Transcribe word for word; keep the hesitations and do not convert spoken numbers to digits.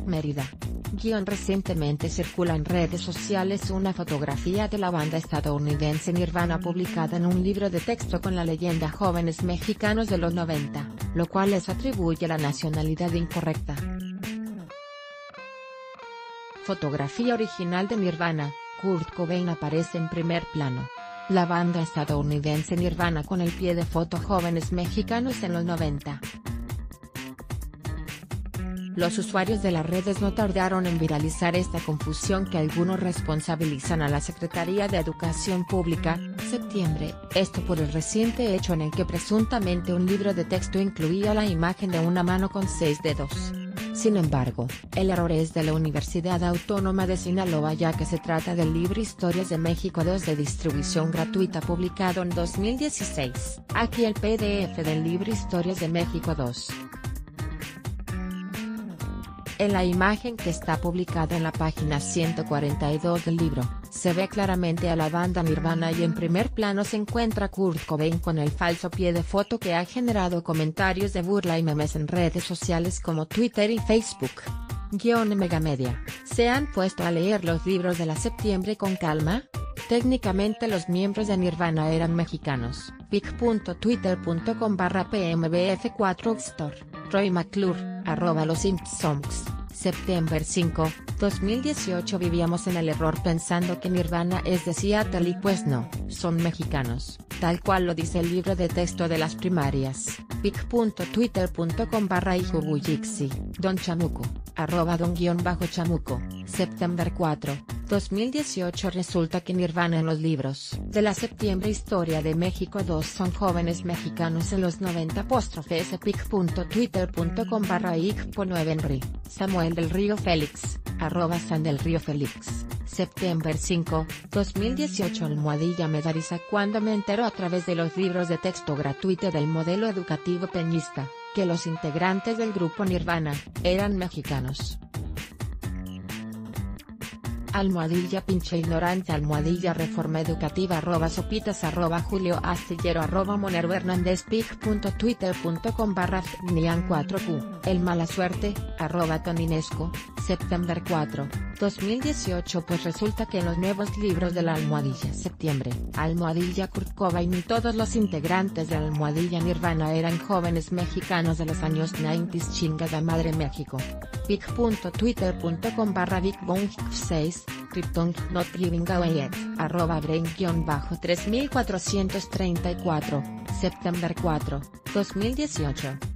Mérida. Guión Recientemente circula en redes sociales una fotografía de la banda estadounidense Nirvana publicada en un libro de texto con la leyenda Jóvenes Mexicanos de los noventa, lo cual les atribuye la nacionalidad incorrecta. Fotografía original de Nirvana, Kurt Cobain aparece en primer plano. La banda estadounidense Nirvana con el pie de foto Jóvenes Mexicanos en los noventa. Los usuarios de las redes no tardaron en viralizar esta confusión que algunos responsabilizan a la Secretaría de Educación Pública, septiembre, esto por el reciente hecho en el que presuntamente un libro de texto incluía la imagen de una mano con seis dedos. Sin embargo, el error es de la Universidad Autónoma de Sinaloa ya que se trata del libro Historias de México dos de distribución gratuita publicado en dos mil dieciséis. Aquí el P D F del libro Historias de México dos. En la imagen que está publicada en la página ciento cuarenta y dos del libro, se ve claramente a la banda Nirvana y en primer plano se encuentra Kurt Cobain con el falso pie de foto que ha generado comentarios de burla y memes en redes sociales como Twitter y Facebook. Guión Megamedia, ¿se han puesto a leer los libros de la septiembre con calma? Técnicamente los miembros de Nirvana eran mexicanos. pic punto twitter punto com barra P M B F cuatro Store, Roy McClure, arroba los Simpsons, septiembre cinco, dos mil dieciocho Vivíamos en el error pensando que Nirvana es de Seattle y pues no, son mexicanos, tal cual lo dice el libro de texto de las primarias. pic punto twitter punto com barra Ijubuyixi, Don Chamuco, arroba don-chamuco, septiembre cuatro, dos mil dieciocho Resulta que Nirvana en los libros de la septiembre Historia de México dos son jóvenes mexicanos en los noventa apóstrofe s pic punto twitter punto com barra Ixpo nueve Henry, Samuel del Río Félix, arroba San del Río Félix, septiembre cinco, dos mil dieciocho Almohadilla me da risa cuando me entero a través de los libros de texto gratuito del modelo educativo peñista, que los integrantes del grupo Nirvana, eran mexicanos. Almohadilla pinche ignorante Almohadilla Reforma Educativa arroba sopitas arroba Julio Astillero arroba Monero Hernández pic punto twitter punto com barra Nian cuatro Q, El Mala Suerte, arroba Toninesco, septiembre cuatro, dos mil dieciocho Pues resulta que en los nuevos libros de la Almohadilla septiembre, Almohadilla Kurt Cobain y todos los integrantes de la Almohadilla Nirvana eran jóvenes mexicanos de los años noventa chingada madre México. pic punto twitter punto com barra Big Bong seis, Krypton Not Giving Away It, arroba Brain-tres mil cuatrocientos treinta y cuatro, septiembre cuatro, dos mil dieciocho.